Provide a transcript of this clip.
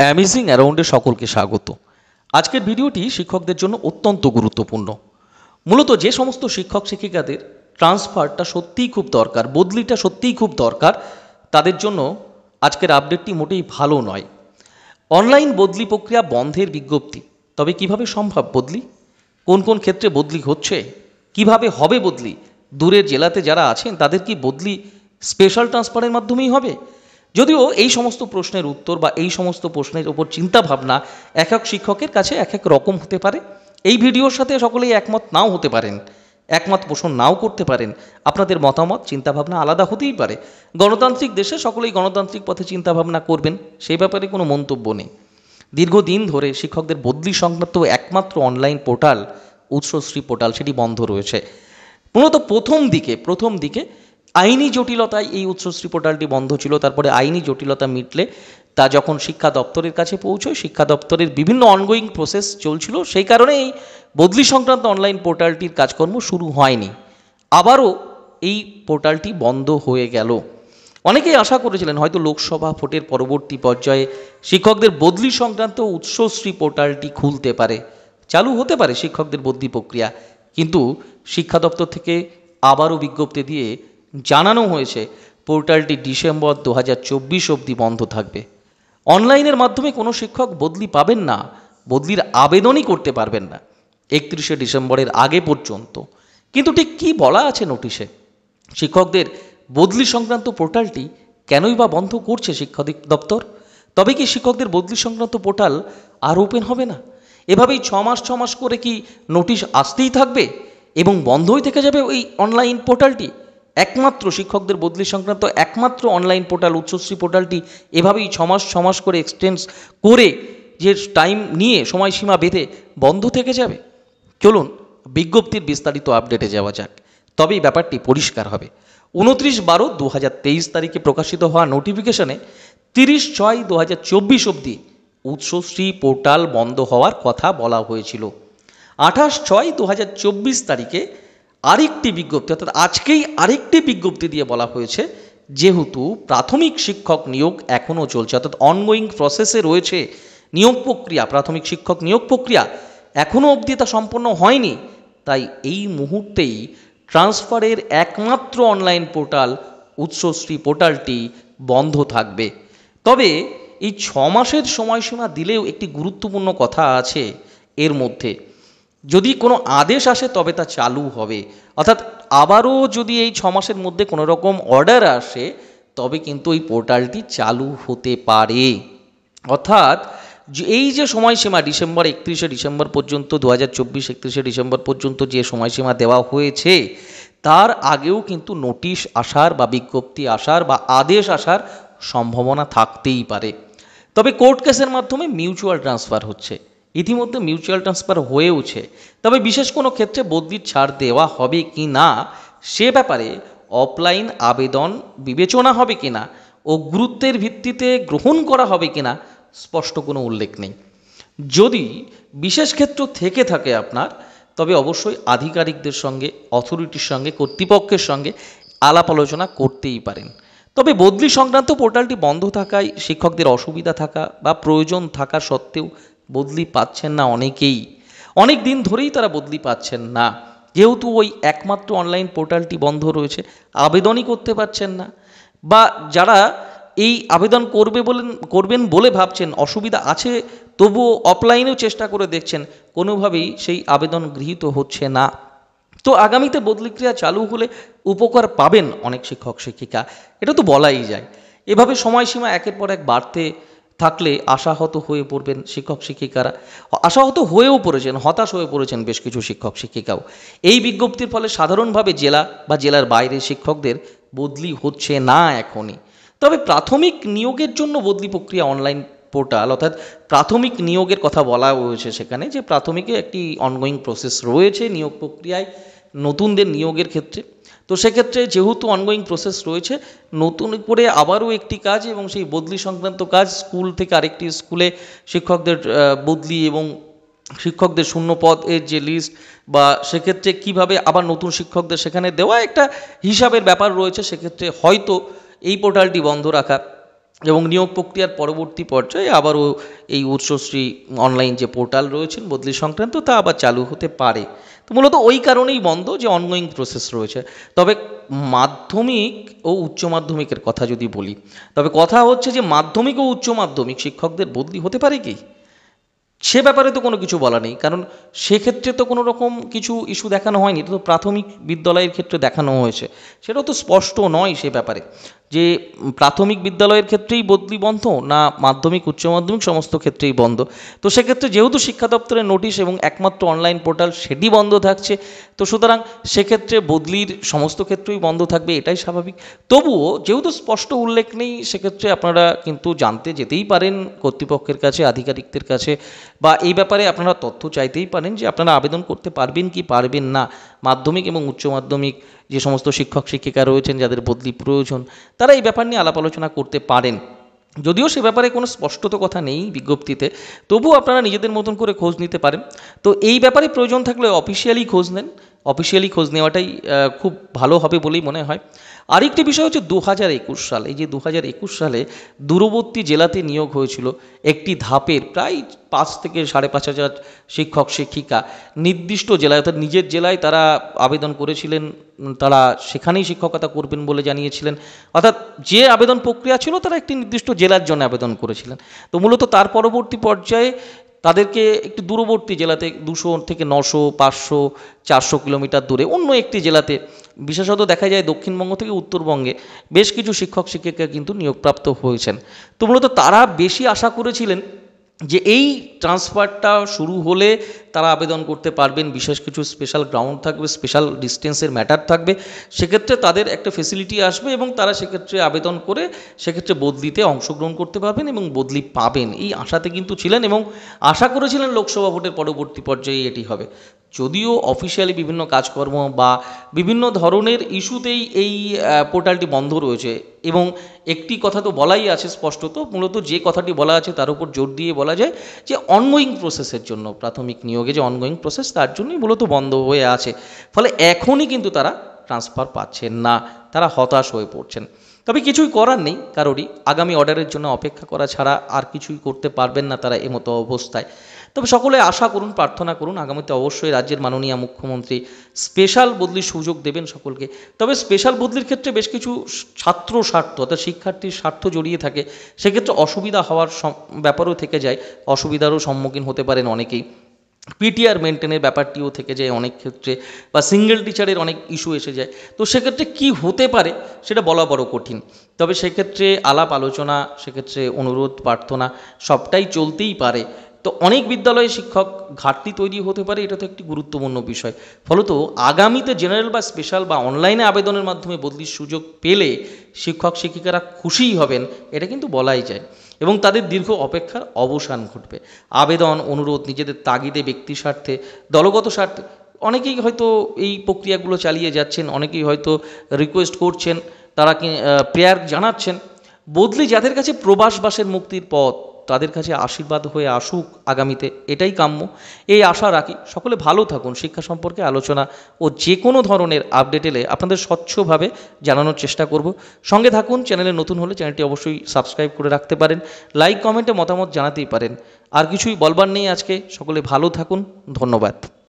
Amazing অ্যারাউন্ডে সকলকে স্বাগত। আজকের ভিডিওটি শিক্ষকদের জন্য অত্যন্ত গুরুত্বপূর্ণ। মূলত যে সমস্ত শিক্ষক শিক্ষিকাদের ট্রান্সফারটা সত্যিই খুব দরকার, বদলিটা সত্যিই খুব দরকার, তাদের জন্য আজকের আপডেটটি মোটেই ভালো নয়। অনলাইন বদলি প্রক্রিয়া বন্ধের বিজ্ঞপ্তি। তবে কিভাবে সম্ভব বদলি, কোন কোন ক্ষেত্রে বদলি হচ্ছে, কিভাবে হবে বদলি, দূরের জেলাতে যারা আছেন তাদের কি বদলি স্পেশাল ট্রান্সফারের মাধ্যমেই হবে? যদিও এই সমস্ত প্রশ্নের উত্তর বা এই সমস্ত প্রশ্নের ওপর চিন্তাভাবনা এক এক শিক্ষকের কাছে এক এক রকম হতে পারে। এই ভিডিওর সাথে সকলেই একমত নাও হতে পারেন, একমত পোষণ নাও করতে পারেন। আপনাদের মতামত চিন্তাভাবনা আলাদা হতেই পারে। গণতান্ত্রিক দেশে সকলেই গণতান্ত্রিক পথে চিন্তাভাবনা করবেন, সেই ব্যাপারে কোনো মন্তব্য নেই। দীর্ঘদিন ধরে শিক্ষকদের বদলি সংক্রান্ত একমাত্র অনলাইন পোর্টাল উৎসশ্রী পোর্টাল সেটি বন্ধ রয়েছে। মূলত প্রথম দিকে আইনি জটিলতায় এই উৎসশ্রী পোর্টালটি বন্ধ ছিল। তারপরে আইনি জটিলতা মিটলে তা যখন শিক্ষা দপ্তরের কাছে পৌঁছয়, শিক্ষা দপ্তরের বিভিন্ন অনগোয়িং প্রসেস চলছিল, সেই কারণে এই বদলি সংক্রান্ত অনলাইন পোর্টালটির কাজকর্ম শুরু হয়নি। আবারও এই পোর্টালটি বন্ধ হয়ে গেল। অনেকেই আশা করেছিলেন হয়তো লোকসভা ভোটের পরবর্তী পর্যায়ে শিক্ষকদের বদলি সংক্রান্ত উৎসশ্রী পোর্টালটি খুলতে পারে, চালু হতে পারে শিক্ষকদের বদলি প্রক্রিয়া। কিন্তু শিক্ষা দপ্তর থেকে আবারও বিজ্ঞপ্তি দিয়ে জানানো হয়েছে পোর্টালটি ডিসেম্বর 2024 অবধি বন্ধ থাকবে। অনলাইনের মাধ্যমে কোনো শিক্ষক বদলি পাবেন না, বদলির আবেদনই করতে পারবেন না 31শে ডিসেম্বরের আগে পর্যন্ত। কিন্তু ঠিক কী বলা আছে নোটিশে? শিক্ষকদের বদলি সংক্রান্ত পোর্টালটি কেনই বা বন্ধ করছে শিক্ষা দপ্তর? তবে কি শিক্ষকদের বদলি সংক্রান্ত পোর্টাল আর ওপেন হবে না? এভাবেই ছ মাস করে কি নোটিশ আসতেই থাকবে এবং বন্ধই থেকে যাবে ওই অনলাইন পোর্টালটি? একমাত্র শিক্ষকদের বদলি সংক্রান্ত একমাত্র অনলাইন পোর্টাল উৎসশ্রী পোর্টালটি এভাবেই ছ মাস করে এক্সটেন্স করে, যে টাইম নিয়ে সময়সীমা বেঁধে বন্ধ থেকে যাবে? চলুন বিজ্ঞপ্তির বিস্তারিত আপডেটে যাওয়া যাক, তবেই ব্যাপারটি পরিষ্কার হবে। 29/12/2023 তারিখে প্রকাশিত হওয়া নোটিফিকেশনে 30/6/2024 অবধি উৎসশ্রী পোর্টাল বন্ধ হওয়ার কথা বলা হয়েছিল। 28/6/2024 তারিখে আরেকটি বিজ্ঞপ্তি, অর্থাৎ আজকেই আরেকটি বিজ্ঞপ্তি দিয়ে বলা হয়েছে যেহেতু প্রাথমিক শিক্ষক নিয়োগ এখনও চলছে, অর্থাৎ অনগোয়িং প্রসেসে রয়েছে নিয়োগ প্রক্রিয়া, প্রাথমিক শিক্ষক নিয়োগ প্রক্রিয়া এখনও অবধি তা সম্পন্ন হয়নি, তাই এই মুহূর্তেই ট্রান্সফারের একমাত্র অনলাইন পোর্টাল উৎসশ্রী পোর্টালটি বন্ধ থাকবে। তবে এই 6 মাসের সময়সীমা দিলেও একটি গুরুত্বপূর্ণ কথা আছে এর মধ্যে। যদি কোনো আদেশ আসে তবে তা চালু হবে, অর্থাৎ আবারও যদি এই 6 মাসের মধ্যে কোনো রকম অর্ডার আসে তবে কিন্তু এই পোর্টালটি চালু হতে পারে। অর্থাৎ এই যে সময়সীমা ডিসেম্বর 31শে ডিসেম্বর পর্যন্ত 2024 31শে ডিসেম্বর পর্যন্ত যে সময়সীমা দেওয়া হয়েছে, তার আগেও কিন্তু নোটিশ আসার বা বিজ্ঞপ্তি আসার বা আদেশ আসার সম্ভাবনা থাকতেই পারে। তবে কোর্ট কেসের মাধ্যমে মিউচুয়াল ট্রান্সফার হচ্ছে, ইতিমধ্যে মিউচুয়াল ট্রান্সফার হয়েওছে। তবে বিশেষ কোনো ক্ষেত্রে বদলির ছাড় দেওয়া হবে কি না সে ব্যাপারে অফলাইন আবেদন বিবেচনা হবে কিনা ও গুরুত্বের ভিত্তিতে গ্রহণ করা হবে কিনা স্পষ্ট কোনো উল্লেখ নেই। যদি বিশেষ ক্ষেত্র থেকে থাকে আপনার, তবে অবশ্যই আধিকারিকদের সঙ্গে, অথরিটির সঙ্গে, কর্তৃপক্ষের সঙ্গে আলাপ আলোচনা করতেই পারেন। তবে বদলি সংক্রান্ত পোর্টালটি বন্ধ থাকায় শিক্ষকদের অসুবিধা থাকা বা প্রয়োজন থাকা সত্ত্বেও বদলি পাচ্ছেন না অনেকেই, অনেক দিন ধরেই তারা বদলি পাচ্ছেন না। যেহেতু ওই একমাত্র অনলাইন পোর্টালটি বন্ধ রয়েছে, আবেদনই করতে পারছেন না, বা যারা এই আবেদন করবেন বলে ভাবছেন, অসুবিধা আছে তবুও অফলাইনেও চেষ্টা করে দেখছেন, কোনোভাবেই সেই আবেদন গৃহীত হচ্ছে না। তো আগামীতে বদলি ক্রিয়া চালু হলে উপকার পাবেন অনেক শিক্ষক শিক্ষিকা, এটা তো বলাই যায়। এভাবে সময়সীমা একের পর এক বাড়তে থাকলে আশাহত হয়ে পড়বেন শিক্ষক শিক্ষিকারা, আশাহত হয়েও পড়েছেন, হতাশ হয়ে পড়েছেন বেশ কিছু শিক্ষক শিক্ষিকাও। এই বিজ্ঞপ্তির ফলে সাধারণভাবে জেলা বা জেলার বাইরে শিক্ষকদের বদলি হচ্ছে না এখনই। তবে প্রাথমিক নিয়োগের জন্য বদলি প্রক্রিয়া অনলাইন পোর্টাল, অর্থাৎ প্রাথমিক নিয়োগের কথা বলা হয়েছে সেখানে, যে প্রাথমিকে একটি অনগোয়িং প্রসেস রয়েছে নিয়োগ প্রক্রিয়ায় নতুনদের নিয়োগের ক্ষেত্রে। তো সেক্ষেত্রে যেহেতু অনগোয়িং প্রসেস রয়েছে, নতুন করে আবারও একটি কাজ এবং সেই বদলি সংক্রান্ত কাজ, স্কুল থেকে আরেকটি স্কুলে শিক্ষকদের বদলি এবং শিক্ষকদের শূন্য পদের যে লিস্ট, বা সেক্ষেত্রে কিভাবে আবার নতুন শিক্ষকদের সেখানে দেওয়া একটা হিসাবের ব্যাপার রয়েছে। সেক্ষেত্রে হয়তো এই পোর্টালটি বন্ধ রাখা এবং নিয়োগ প্রক্রিয়ার পরবর্তী পর্যায়ে আবারও এই উৎসশ্রী অনলাইন যে পোর্টাল রয়েছেন বদলি সংক্রান্ত তা আবার চালু হতে পারে। তো মূলত ওই কারণেই বন্ধ যে অনগোয়িং প্রসেস রয়েছে। তবে মাধ্যমিক ও উচ্চ মাধ্যমিকের কথা যদি বলি, তবে কথা হচ্ছে যে মাধ্যমিক ও উচ্চ মাধ্যমিক শিক্ষকদের বদলি হতে পারে কি, সে ব্যাপারে তো কোনো কিছু বলা নেই, কারণ সেক্ষেত্রে তো কোনো রকম কিছু ইস্যু দেখানো হয়নি। এটা তো প্রাথমিক বিদ্যালয়ের ক্ষেত্রে দেখানো হয়েছে, সেটাও তো স্পষ্ট নয় সে ব্যাপারে যে প্রাথমিক বিদ্যালয়ের ক্ষেত্রেই বদলি বন্ধ না মাধ্যমিক উচ্চ মাধ্যমিক সমস্ত ক্ষেত্রেই বন্ধ। তো সেক্ষেত্রে যেহেতু শিক্ষা দপ্তরের নোটিশ এবং একমাত্র অনলাইন পোর্টাল সেটি বন্ধ থাকছে, তো সুতরাং সেক্ষেত্রে বদলির সমস্ত ক্ষেত্রেই বন্ধ থাকবে, এটাই স্বাভাবিক। তবুও যেহেতু স্পষ্ট উল্লেখ নেই, সেক্ষেত্রে আপনারা কিন্তু জানতে যেতেই পারেন কর্তৃপক্ষের কাছে, আধিকারিকদের কাছে, বা এই ব্যাপারে আপনারা তথ্য চাইতেই পারেন যে আপনারা আবেদন করতে পারবেন কি পারবেন না। মাধ্যমিক এবং উচ্চ মাধ্যমিক যে সমস্ত শিক্ষক শিক্ষিকা রয়েছেন যাদের বদলি প্রয়োজন, তারা এই ব্যাপার নিয়ে আলাপ আলোচনা করতে পারেন। যদিও সে ব্যাপারে কোনো স্পষ্টত কথা নেই বিজ্ঞপ্তিতে, তবুও আপনারা নিজেদের মতন করে খোঁজ নিতে পারেন। তো এই ব্যাপারে প্রয়োজন থাকলে অফিসিয়ালি খোঁজ নেন, অফিসিয়ালি খোঁজ নেওয়াটাই খুব ভালো হবে বলেই মনে হয়। আরেকটি বিষয় হচ্ছে 2021 সাল, এই যে 2021 সালে দূরবর্তী জেলাতে নিয়োগ হয়েছিল একটি ধাপের প্রায় 5 থেকে 5,500 শিক্ষক শিক্ষিকা নির্দিষ্ট জেলায়, অর্থাৎ নিজের জেলায় তারা আবেদন করেছিলেন, তারা সেখানেই শিক্ষকতা করবেন বলে জানিয়েছিলেন। অর্থাৎ যে আবেদন প্রক্রিয়া ছিল তারা একটি নির্দিষ্ট জেলার জন্য আবেদন করেছিলেন। তো মূলত তার পরবর্তী পর্যায়ে তাদেরকে একটি দূরবর্তী জেলাতে 200 থেকে 900, 500, 400 কিলোমিটার দূরে অন্য একটি জেলাতে, বিশেষত দেখা যায় দক্ষিণবঙ্গ থেকে উত্তরবঙ্গে বেশ কিছু শিক্ষক শিক্ষিকা কিন্তু নিয়োগপ্রাপ্ত হয়েছেন। তো মূলত তারা বেশি আশা করেছিলেন যে এই ট্রান্সফারটা শুরু হলে তারা আবেদন করতে পারবেন, বিশেষ কিছু স্পেশাল গ্রাউন্ড থাকবে, স্পেশাল ডিস্টেন্সের ম্যাটার থাকবে, সেক্ষেত্রে তাদের একটা ফেসিলিটি আসবে এবং তারা সেক্ষেত্রে আবেদন করে সেক্ষেত্রে বদলিতে অংশগ্রহণ করতে পারবেন এবং বদলি পাবেন, এই আশাতে কিন্তু ছিলেন এবং আশা করেছিলেন লোকসভা ভোটের পরবর্তী পর্যায়ে এটি হবে। যদিও অফিসিয়ালি বিভিন্ন কাজকর্ম বা বিভিন্ন ধরনের ইস্যুতেই এই পোর্টালটি বন্ধ রয়েছে, এবং একটি কথা তো বলাই আছে স্পষ্টত, মূলত যে কথাটি বলা আছে তার উপর জোর দিয়ে বলা যায় যে অনগোয়িং প্রসেসের জন্য, প্রাথমিক নিয়োগে যে অনগোয়িং প্রসেস তার জন্যই মূলত বন্ধ হয়ে আছে। ফলে এখনই কিন্তু তারা ট্রান্সফার পাচ্ছেন না, তারা হতাশ হয়ে পড়ছেন। তবে কিছুই করার নেই কারোরই, আগামী অর্ডারের জন্য অপেক্ষা করা ছাড়া আর কিছুই করতে পারবেন না তারা এমতো অবস্থায়। তবে সকলে আশা করুন, প্রার্থনা করুন আগামীতে অবশ্যই রাজ্যের মাননীয় মুখ্যমন্ত্রী স্পেশাল বদলির সুযোগ দেবেন সকলকে। তবে স্পেশাল বদলির ক্ষেত্রে বেশ কিছু ছাত্র স্বার্থ অর্থাৎ শিক্ষার্থীর স্বার্থ জড়িয়ে থাকে, সেক্ষেত্রে অসুবিধা হওয়ার ব্যাপারও থেকে যায়, অসুবিধারও সম্মুখীন হতে পারেন অনেকেই। পিটিআর মেনটেনের ব্যাপারটিও থেকে যায় অনেক ক্ষেত্রে, বা সিঙ্গেল টিচারের অনেক ইস্যু এসে যায়। তো সেক্ষেত্রে কি হতে পারে সেটা বলা বড় কঠিন। তবে সেক্ষেত্রে আলাপ আলোচনা, সেক্ষেত্রে অনুরোধ প্রার্থনা সবটাই চলতেই পারে। তো অনেক বিদ্যালয়ে শিক্ষক ঘাটতি তৈরি হতে পারে, এটা তো একটি গুরুত্বপূর্ণ বিষয়। ফলত আগামীতে জেনারেল বা স্পেশাল বা অনলাইনে আবেদনের মাধ্যমে বদলির সুযোগ পেলে শিক্ষক শিক্ষিকারা খুশিই হবেন, এটা কিন্তু বলাই যায়, এবং তাদের দীর্ঘ অপেক্ষার অবসান ঘটবে। আবেদন, অনুরোধ, নিজেদের তাগিদে, ব্যক্তি স্বার্থে, দলগত স্বার্থে অনেকেই হয়তো এই প্রক্রিয়াগুলো চালিয়ে যাচ্ছেন, অনেকেই হয়তো রিকোয়েস্ট করছেন, তারা প্রেয়ার জানাচ্ছেন। বদলি যাদের কাছে প্রবাসবাসের মুক্তির পথ, তাদের কাছে আশীর্বাদ হয়ে আসুক আগামীতে, এটাই কাম্য। এই আশা রাখি। সকলে ভালো থাকুন। শিক্ষা সম্পর্কে আলোচনা ও যে কোনো ধরনের আপডেট এলে আপনাদের স্বচ্ছভাবে জানানোর চেষ্টা করব। সঙ্গে থাকুন। চ্যানেলে নতুন হলে চ্যানেলটি অবশ্যই সাবস্ক্রাইব করে রাখতে পারেন, লাইক কমেন্টে মতামত জানাতেই পারেন। আর কিছুই বলবার নেই আজকে। সকলে ভালো থাকুন। ধন্যবাদ।